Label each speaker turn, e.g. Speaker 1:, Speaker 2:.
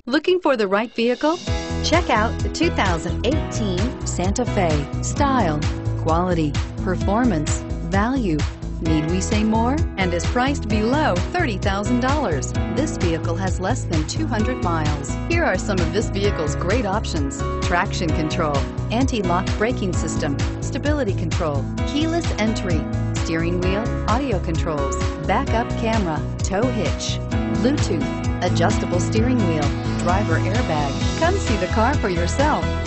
Speaker 1: Looking for the right vehicle? Check out the 2018 Santa Fe. Style, quality, performance, value. Need we say more? And is priced below $30,000. This vehicle has less than 200 miles. Here are some of this vehicle's great options: traction control, anti-lock braking system, stability control, keyless entry, steering wheel audio controls, backup camera, tow hitch, Bluetooth, adjustable steering wheel, driver airbag. Come see the car for yourself.